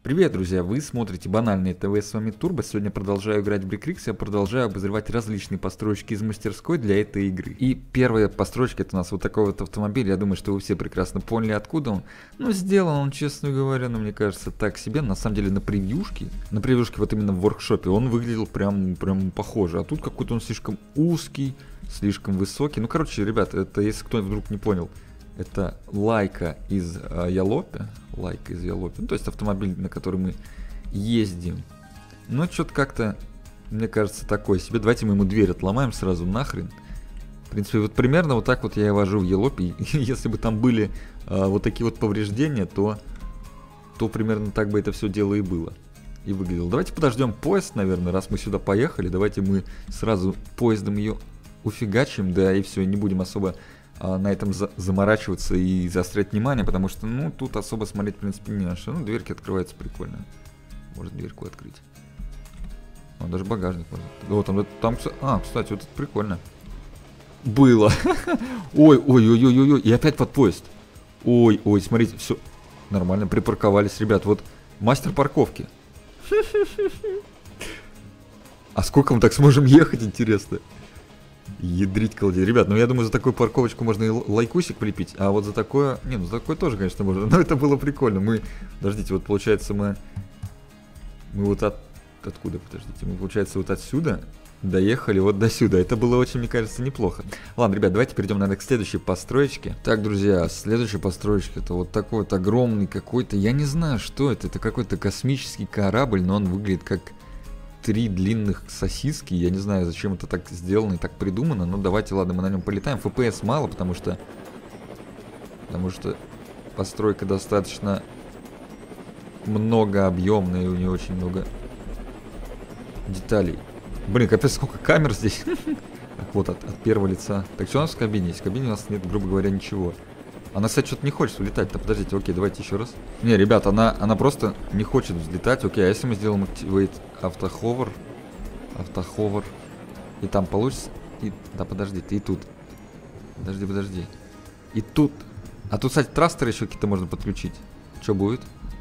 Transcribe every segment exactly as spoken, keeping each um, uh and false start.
Привет, друзья! Вы смотрите Банальное ТВ, с вами Турбо. Сегодня продолжаю играть в Брикрикс, я продолжаю обозревать различные постройки из мастерской для этой игры. И первая постройка — это у нас вот такой вот автомобиль. Я думаю, что вы все прекрасно поняли, откуда он. Ну, сделан он, честно говоря, ну, мне кажется, так себе. На самом деле, на превьюшке, на превьюшке вот именно в воркшопе, он выглядел прям, прям похоже. А тут какой-то он слишком узкий, слишком высокий. Ну, короче, ребят, это, если кто вдруг не понял, это лайка из э, Ялопи. Лайка из Ялопи. Ну, то есть автомобиль, на который мы ездим. Ну, что-то как-то, мне кажется, такое себе. Давайте мы ему дверь отломаем сразу нахрен. В принципе, вот примерно вот так вот я и вожу в Ялопи. Если бы там были э, вот такие вот повреждения, то, то примерно так бы это все дело и было. И выглядело. Давайте подождем поезд, наверное, раз мы сюда поехали. Давайте мы сразу поездом ее уфигачим, да, и все, не будем особо на этом за заморачиваться и заострять внимание, потому что, ну, тут особо смотреть, в принципе, не на что. Ну, дверки открываются прикольно. Может, дверку открыть. О, даже багажник можно. Вот там, там, а, кстати, вот это прикольно. Было. Ой, ой, ой, ой, ой, ой, и опять под поезд. Ой, ой, смотрите, все нормально, припарковались, ребят. Вот мастер парковки. А сколько мы так сможем ехать, интересно? Ядрить колдей. Ребят, ну я думаю, за такую парковочку можно и лайкусик влепить, а вот за такое... Не, ну за такое тоже, конечно, можно, но это было прикольно. Мы... Подождите, вот получается мы... Мы вот от... Откуда, подождите? Мы, получается, вот отсюда доехали вот до сюда. Это было очень, мне кажется, неплохо. Ладно, ребят, давайте перейдем, наверное, к следующей построечке. Так, друзья, следующая построечка — это вот такой вот огромный какой-то... Я не знаю, что это. Это какой-то космический корабль, но он выглядит как... Три длинных сосиски, я не знаю, зачем это так сделано и так придумано, но давайте, ладно, мы на нем полетаем. эф пи эс мало, потому что потому что постройка достаточно многообъемная, и у нее очень много деталей. Блин, капец, сколько камер здесь. Так, вот от, от первого лица. Так, что у нас в кабине есть? В кабине у нас нет, грубо говоря, ничего. Она, кстати, что-то не хочет улетать-то. Подождите, окей, давайте еще раз. Не, ребят, она, она просто не хочет взлетать. Окей, а если мы сделаем Activate автоховер, автоховер, и там получится... И, да, подождите, и тут. Подожди, подожди. И тут. А тут, кстати, трастеры еще какие-то можно подключить. Что будет?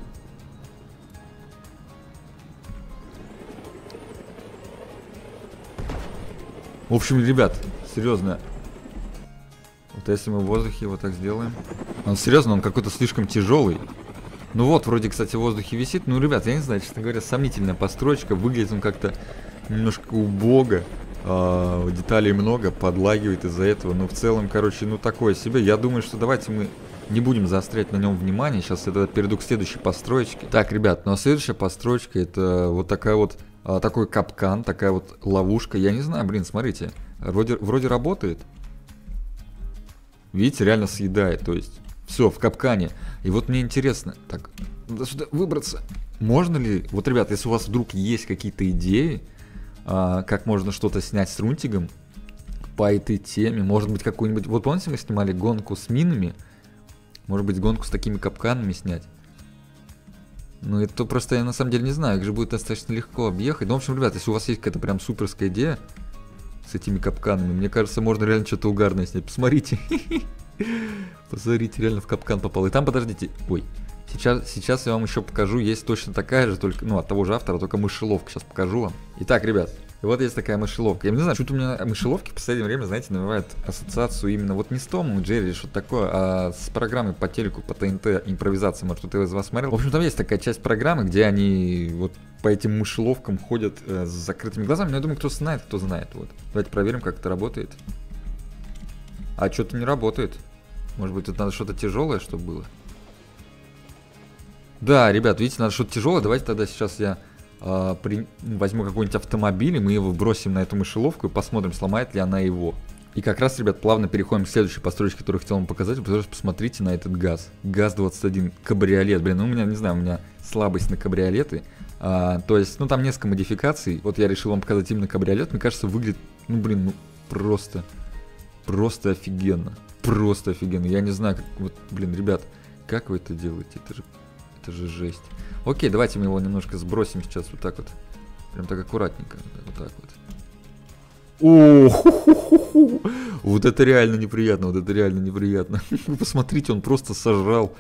В общем, ребят, серьезно. Вот если мы в воздухе его так сделаем. Он серьезно, он какой-то слишком тяжелый. Ну вот, вроде, кстати, в воздухе висит. Ну, ребят, я не знаю, честно говоря, сомнительная постройка. Выглядит он как-то немножко убого. А, деталей много, подлагивает из-за этого. Но в целом, короче, ну такое себе. Я думаю, что давайте мы не будем заострять на нем внимание. Сейчас я перейду к следующей постройке. Так, ребят, ну а следующая постройка — это вот такая вот, а, такой капкан, такая вот ловушка. Я не знаю, блин, смотрите. Вроде, вроде работает. Видите, реально съедает, то есть все в капкане. И вот мне интересно, так, надо сюда выбраться. Можно ли, вот, ребят, если у вас вдруг есть какие-то идеи, а, как можно что-то снять с рунтигом по этой теме, может быть, какую-нибудь, вот помните, мы снимали гонку с минами, может быть, гонку с такими капканами снять. Ну, это просто я на самом деле не знаю, их же будет достаточно легко объехать. Ну, в общем, ребят, если у вас есть какая-то прям суперская идея с этими капканами, мне кажется, можно реально что-то угарное снять. Посмотрите. Посмотрите, реально в капкан попал. И там, подождите, ой, сейчас, сейчас я вам еще покажу, есть точно такая же, только, ну, от того же автора, только мышеловка. Сейчас покажу вам. Итак, ребят, и вот есть такая мышеловка. Я не знаю, что-то у меня мышеловки в последнее время, знаете, навевают ассоциацию именно вот не с Томом и Джерри, что-то такое, а с программой по телеку, по ТНТ, импровизация, может, кто-то из вас смотрел. В общем, там есть такая часть программы, где они вот по этим мышеловкам ходят э, с закрытыми глазами. Но я думаю, кто знает, кто знает. Вот. Давайте проверим, как это работает. А что-то не работает. Может быть, тут надо что-то тяжелое, чтобы было. Да, ребят, видите, надо что-то тяжелое. Давайте тогда сейчас я э, при... возьму какой-нибудь автомобиль, и мы его бросим на эту мышеловку и посмотрим, сломает ли она его. И как раз, ребят, плавно переходим к следующей постройке, которую хотел вам показать. Потому что посмотрите на этот ГАЗ. ГАЗ двадцать один, кабриолет. Блин, ну у меня, не знаю, у меня слабость на кабриолеты. А, то есть, ну там несколько модификаций. Вот я решил вам показать именно кабриолет. Мне кажется, выглядит, ну блин, ну просто, просто офигенно. Просто офигенно. Я не знаю, как, вот, блин, ребят, как вы это делаете? Это же, это же жесть. Окей, давайте мы его немножко сбросим сейчас вот так вот. Прям так аккуратненько. Вот так вот. О, ху-ху-ху-ху. Вот это реально неприятно, вот это реально неприятно. Вы посмотрите, он просто сожрал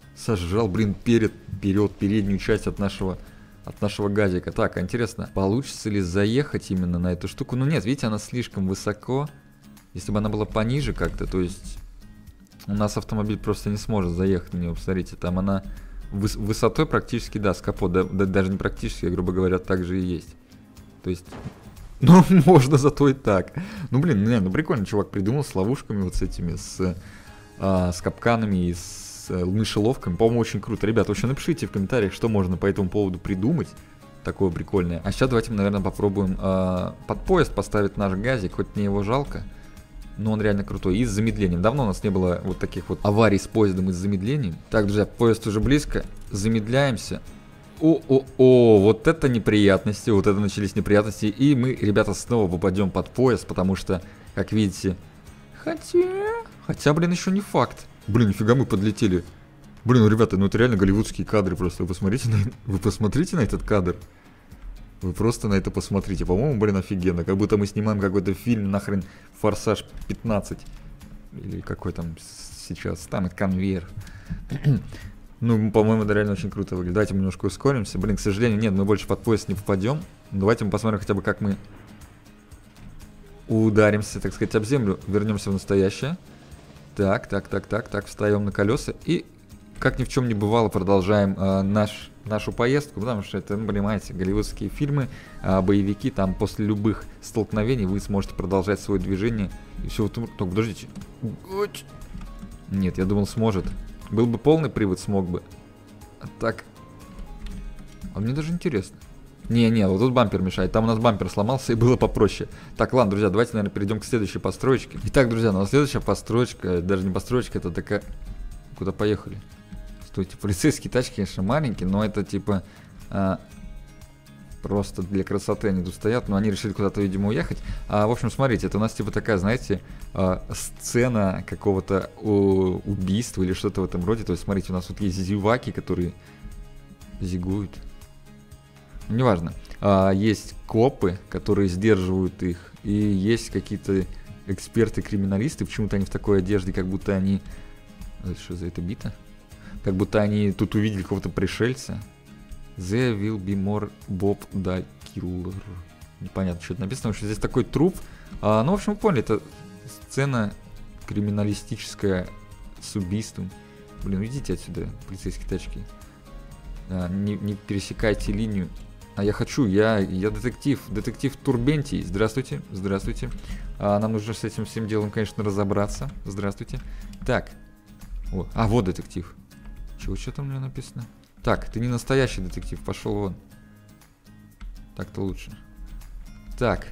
сожрал, блин, перед, вперед, переднюю часть от нашего, от нашего газика. Так, а интересно, получится ли заехать именно на эту штуку? Ну нет, видите, она слишком высоко. Если бы она была пониже как-то, то есть у нас автомобиль просто не сможет заехать на нее. Посмотрите, там она выс высотой практически, да, с капот, да, да, даже не практически, грубо говоря, так же и есть. То есть, ну, можно зато и так. Ну, блин, не, ну прикольно, чувак придумал с ловушками вот с этими, с, а, с капканами и с а, мышеловками. По-моему, очень круто. Ребята, вообще напишите в комментариях, что можно по этому поводу придумать. Такое прикольное. А сейчас давайте мы, наверное, попробуем а, под поезд поставить наш газик, хоть мне его жалко. Но он реально крутой. И с замедлением. Давно у нас не было вот таких вот аварий с поездом и с замедлением. Так, друзья, поезд уже близко. Замедляемся. О-о-о, вот это неприятности. Вот это начались неприятности. И мы, ребята, снова попадем под поезд. Потому что, как видите... Хотя... Хотя, блин, еще не факт. Блин, нифига мы подлетели. Блин, ну, ребята, ну это реально голливудские кадры просто. Вы посмотрите на, вы посмотрите на этот кадр. Вы просто на это посмотрите. По-моему, блин, офигенно. Как будто мы снимаем какой-то фильм, нахрен, «Форсаж пятнадцать». Или какой там сейчас. Там конвейер. Ну, по-моему, это реально очень круто выглядит. Давайте мы немножко ускоримся. Блин, к сожалению, нет, мы больше под поезд не попадем. Давайте мы посмотрим хотя бы, как мы ударимся, так сказать, об землю. Вернемся в настоящее. Так, так, так, так, так. Встаем на колеса и... Как ни в чем не бывало, продолжаем э, наш, нашу поездку, потому что это, ну, понимаете, голливудские фильмы, э, боевики, там после любых столкновений вы сможете продолжать свое движение. И все, вот, только подождите. Нет, я думал, сможет. Был бы полный привод, смог бы. А так. А мне даже интересно. Не-не, вот тут бампер мешает. Там у нас бампер сломался и было попроще. Так, ладно, друзья, давайте, наверное, перейдем к следующей постройке. Итак, друзья, ну, следующая постройка, даже не постройка, это такая... Куда поехали? Стойте, полицейские тачки, конечно, маленькие, но это типа а, просто для красоты они тут стоят, но они решили куда-то, видимо, уехать. А, в общем, смотрите, это у нас типа такая, знаете, а, сцена какого-то убийства или что-то в этом роде. То есть, смотрите, у нас тут есть зеваки, которые зигуют. Ну, неважно. А, есть копы, которые сдерживают их, и есть какие-то эксперты-криминалисты. Почему-то они в такой одежде, как будто они... Что за это бита? Как будто они тут увидели какого-то пришельца. There will be more Bob the Killer. Непонятно, что это написано. Потому что здесь такой труп. А, ну, в общем, вы поняли, это сцена криминалистическая с убийством. Блин, уйдите отсюда, полицейские тачки. А, не, не пересекайте линию. А я хочу, я, я детектив. Детектив Турбентий. Здравствуйте, здравствуйте. А, нам нужно с этим всем делом, конечно, разобраться. Здравствуйте. Так. О, а, вот детектив. Чего, что там у меня написано? Так, ты не настоящий детектив, пошел вон. Так-то лучше. Так.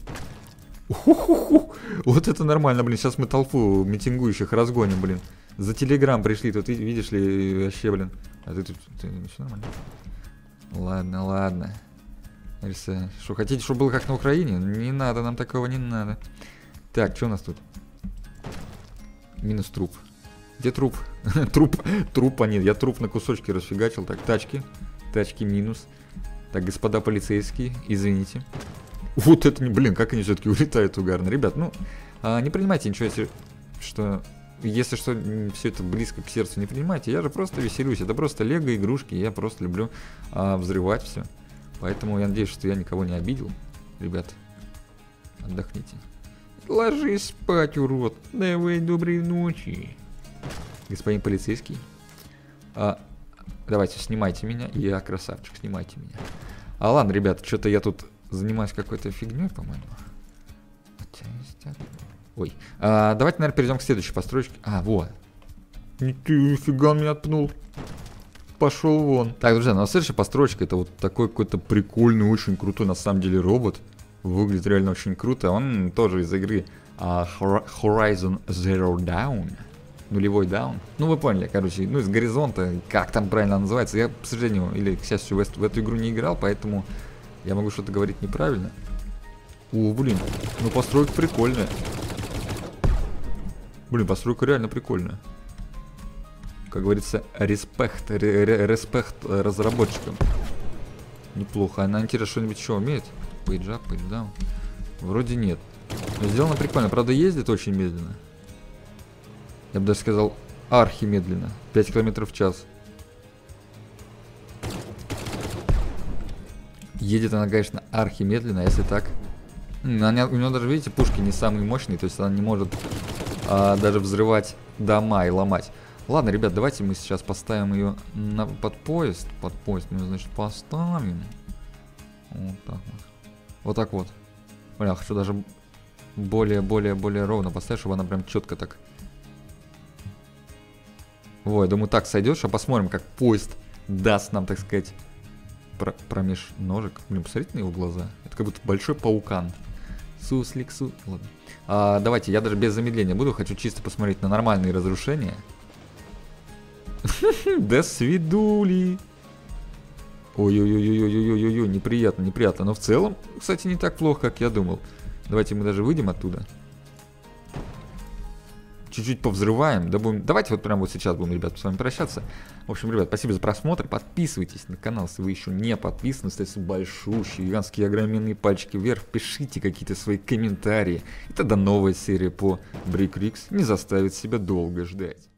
У-ху-ху-ху. Вот это нормально, блин. Сейчас мы толпу митингующих разгоним, блин. За телеграм пришли, тут видишь ли, вообще, блин. А ты тут, ты, все нормально? Ладно, ладно. Риса, что, хотите, чтобы было как на Украине? Не надо, нам такого не надо. Так, что у нас тут? Минус труп. Где труп? труп, трупа нет, я труп на кусочки расфигачил. Так, тачки, тачки минус. Так, господа полицейские, извините. Вот это не, блин, как они все-таки улетают угарно. Ребят, ну, а, не принимайте ничего, если что, если что, все это близко к сердцу не принимайте. Я же просто веселюсь, это просто лего игрушки, я просто люблю а, взрывать все. Поэтому я надеюсь, что я никого не обидел. Ребят, отдохните. Ложись спать, урод. Давай, доброй ночи. Господин полицейский, а, давайте, снимайте меня. Я красавчик, снимайте меня. А ладно, ребят, что-то я тут занимаюсь какой-то фигней, по-моему. Ой, а, давайте, наверное, перейдем к следующей постройке. А, вот. Ты фига меня отпнул. Пошел вон. Так, друзья, ну а следующая постройка, это вот такой какой-то прикольный, очень крутой, на самом деле, робот. Выглядит реально очень круто. Он тоже из игры а, Horizon Zero Dawn. Нулевой даун. Ну, вы поняли, короче, ну, из горизонта, как там правильно называется. Я, к сожалению, или, к счастью, в эту, в эту игру не играл, поэтому я могу что-то говорить неправильно. О, блин, ну, постройка прикольная. Блин, постройка реально прикольная. Как говорится, респект, респект разработчикам. Неплохо. Она, интересно, что-нибудь еще умеет? Page up, page down. Вроде нет. Но сделано прикольно. Правда, ездит очень медленно. Я бы даже сказал, архимедленно. пять километров в час. Едет она, конечно, архимедленно, если так. Она, у нее даже, видите, пушки не самые мощные, то есть она не может а, даже взрывать дома и ломать. Ладно, ребят, давайте мы сейчас поставим ее на, под поезд. Под поезд мы ее, значит, поставим. Вот так вот. Вот так вот. Бля, хочу даже более-более-более ровно поставить, чтобы она прям четко так. Ой, думаю, так сойдет, что посмотрим, как поезд даст нам, так сказать, про промеж ножек. Блин, посмотрите на его глаза. Это как будто большой паукан. Суслик, су... Ладно. А, давайте, я даже без замедления буду. Хочу чисто посмотреть на нормальные разрушения. До свидули. Ой-ой-ой-ой-ой-ой-ой-ой, неприятно, неприятно. Но в целом, кстати, не так плохо, как я думал. Давайте мы даже выйдем оттуда. Чуть-чуть повзрываем. Да будем... Давайте вот прямо вот сейчас будем, ребят, с вами прощаться. В общем, ребят, спасибо за просмотр. Подписывайтесь на канал, если вы еще не подписаны. Ставьте большущие, гигантские, огроменные пальчики вверх. Пишите какие-то свои комментарии. И тогда новая серия по Brick Rigs не заставит себя долго ждать.